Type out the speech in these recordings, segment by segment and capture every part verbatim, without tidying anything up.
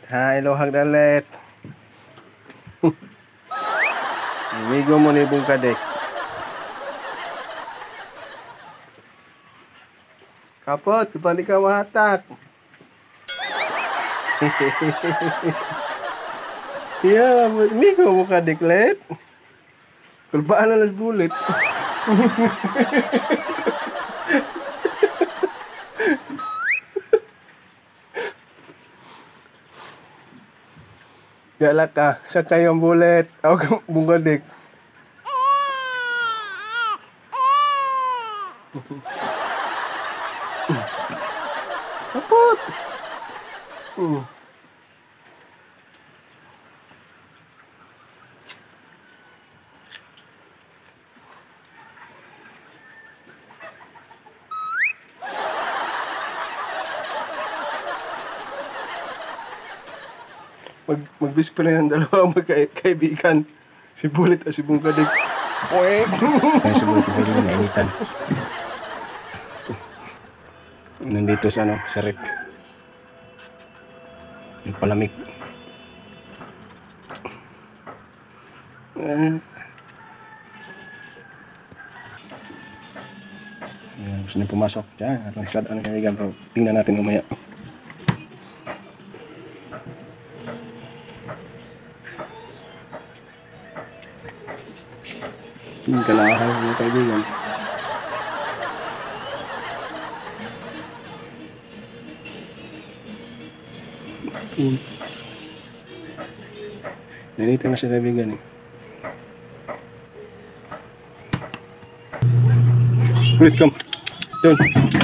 Ha, ilohag dalet. Amigo mo ni Bung Kadek. Kapot, kapag ka mahatak. Yeah, amigo mo Kadek let. Kulbaan na las bulit. Galak ka, sa kayong bulit. Ako Bung Kadek. Kapot. Hmm. Mag magbispe na yung dalawa magkaibigan. Si Bulit at si Bung Kadek. Poek! Ay, si Bulit pwede mo nainitan. Nandito sa ano, sa rep. Nagpalamig. Uh, Ayan, gusto niya pumasok. Diyan, atong isad ang kaibigan. Pero tingnan natin mamaya. Tingnan ka na ako mga kaibigan. Hmm. Nanito na siya kaibigan eh. Bulit, come. Doon.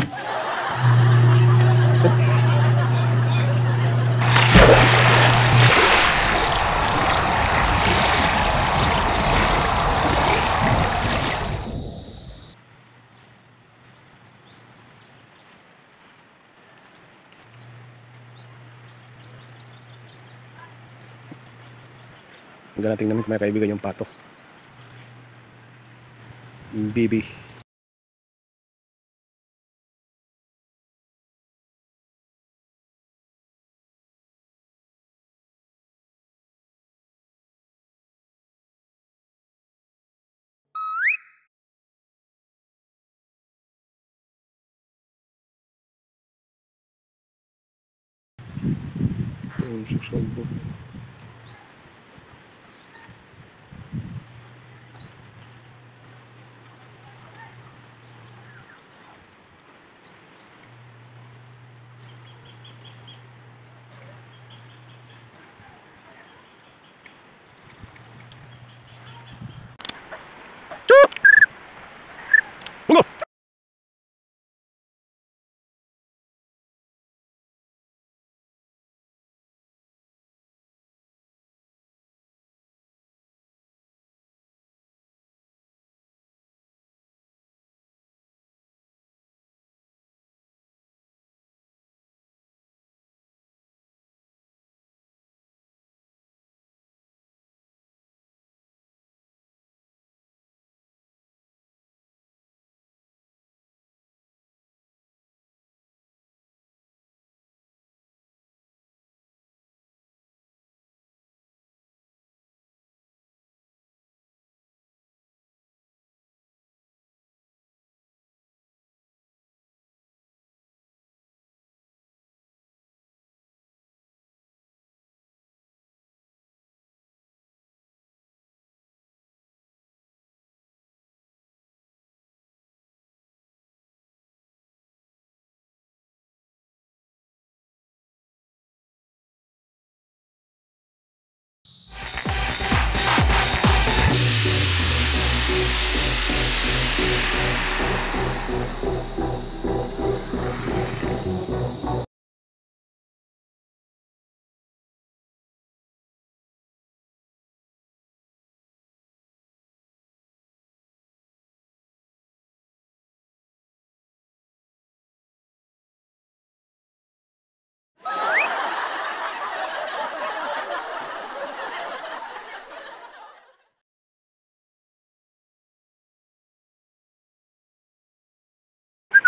Maganating namin mga kaibigan yung pato. Bibi. Yung susolbo.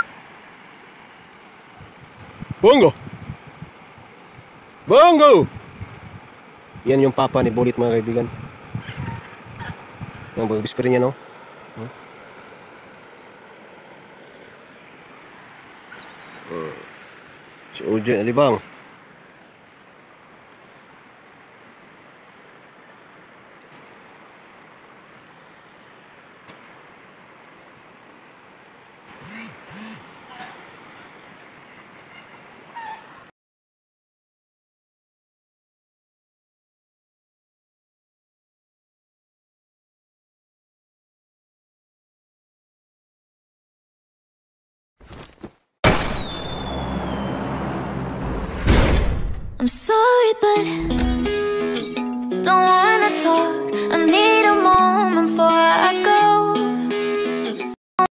Bongo! Bongo! Yan yung papa ni Bullet, mga kaibigan. Ang whisper niya, no? Hmm? Hmm. Si O J Alibang. I'm sorry, but don't wanna talk. I need